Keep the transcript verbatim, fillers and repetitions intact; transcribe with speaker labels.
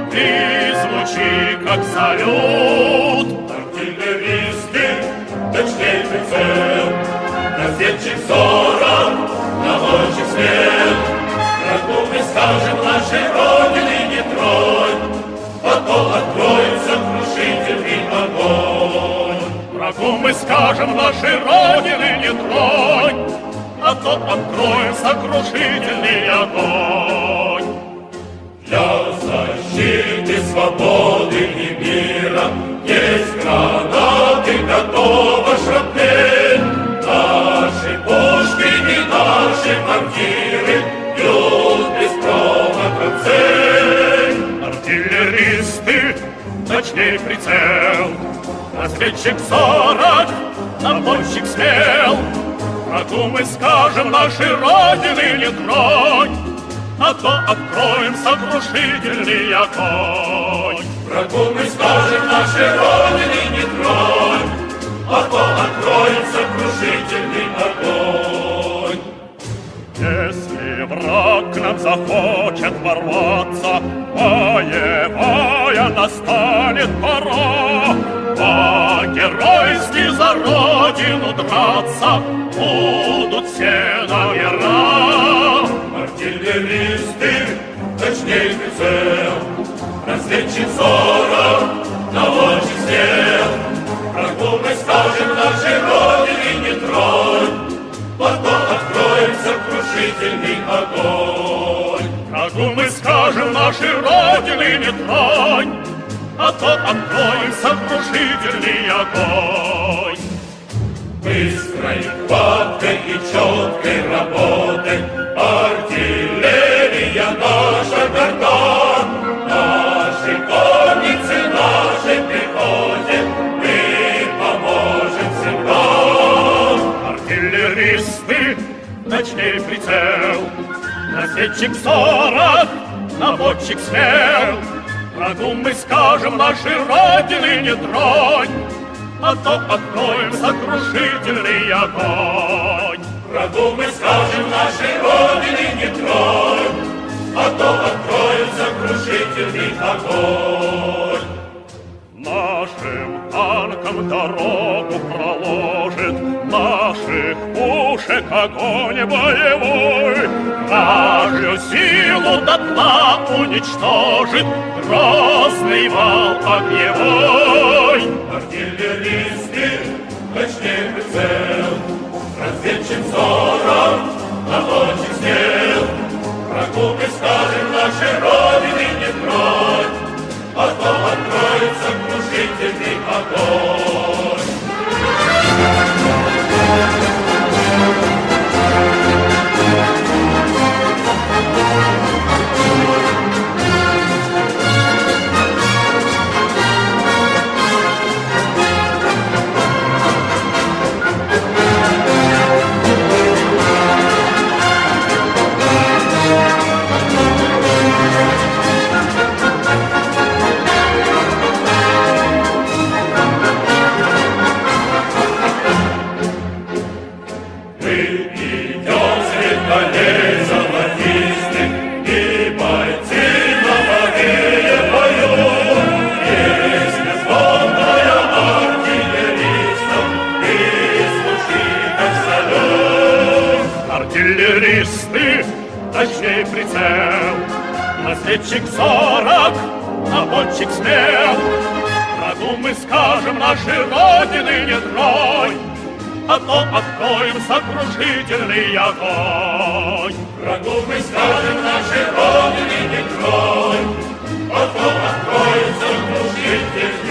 Speaker 1: и звучи, как салют. Артиллеристы, точней прицел, разведчик сорок, наводчик смел. Врагу мы скажем нашей Родины не тронь, а то откроем сокрушительный огонь. Врагу мы скажем нашей Родины не тронь, а то откроем сокрушительный огонь. Для защиты свободы и мира есть гранаты, готова шрапнель. Наши пушки и наши мортиры бьют без промаха цель. Артиллеристы, точней прицел, разведчик сорок, наводчик смел. Врагу мы скажем нашей Родины не тронь, а то откроем сокрушительный огонь. Врагу мы скажем нашей Родины не тронь, а то откроем сокрушительный огонь. Если враг к нам захочет ворваться, боевая настанет пора. По-геройски за Родину драться будут все номера. Артиллеристы, точней прицел, разведчик сорок, наводчик смел. Врагу мы скажем нашей Родине не тронь, потом откроем сокрушительный огонь. Врагу мы скажем нашей Родины не тронь, а то откроем сокрушительный огонь. Быстрой хваткой и четкой работой артиллерия наша горда. Нашей коннице, нашей пехоте мы поможем всегда. Артиллеристы, точней прицел, разведчик сорок, наводчик смел. Врагу мы скажем нашей Родины не тронь, а то откроем сокрушительный огонь. Врагу мы скажем нашей Родины не тронь, а то откроем сокрушительный огонь. Нашим танкам дорогу проложит, наших пушек огонь боевой. Вражью силу дотла уничтожит грозный вал огневой. Артиллеристы, точней прицел, разведчик сорок, наводчик смел. Врагу мы скажем нашей Родины не тронь, а то откроет сокрушительный огонь. Артиллеристы, точней прицел, разведчик сорок, наводчик смел. Врагу мы скажем нашей Родины не тронь, а то откроем сокрушительный огонь. Врагу мы скажем нашей Родине не тронь, а то откроем сокрушительный огонь.